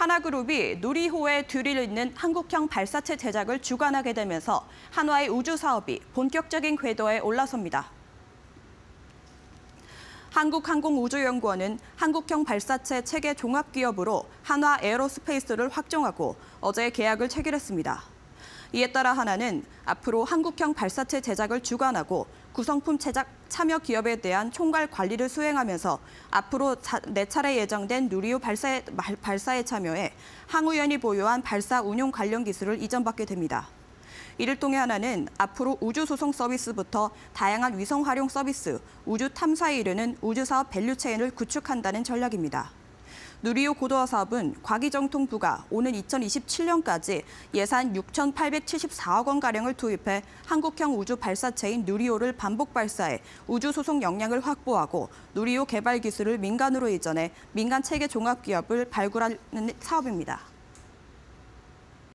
하나그룹이 누리호에 뒤를 잇는 한국형 발사체 제작을 주관하게 되면서 한화의 우주 사업이 본격적인 궤도에 올라섭니다. 한국항공우주연구원은 한국형 발사체 체계 종합기업으로 한화 에어로스페이스를 확정하고 어제 계약을 체결했습니다. 이에 따라 한화는 앞으로 한국형 발사체 제작을 주관하고 구성품 제작 참여 기업에 대한 총괄 관리를 수행하면서 앞으로 4차례 예정된 누리호 발사에 참여해 항우연이 보유한 발사 운용 관련 기술을 이전받게 됩니다. 이를 통해 한화는 앞으로 우주 수송 서비스부터 다양한 위성 활용 서비스, 우주 탐사에 이르는 우주사업 밸류체인을 구축한다는 전략입니다. 누리호 고도화 사업은 과기정통부가 오는 2027년까지 예산 6,874억 원가량을 투입해 한국형 우주 발사체인 누리호를 반복 발사해 우주 수송 역량을 확보하고 누리호 개발 기술을 민간으로 이전해 민간 체계 종합기업을 발굴하는 사업입니다.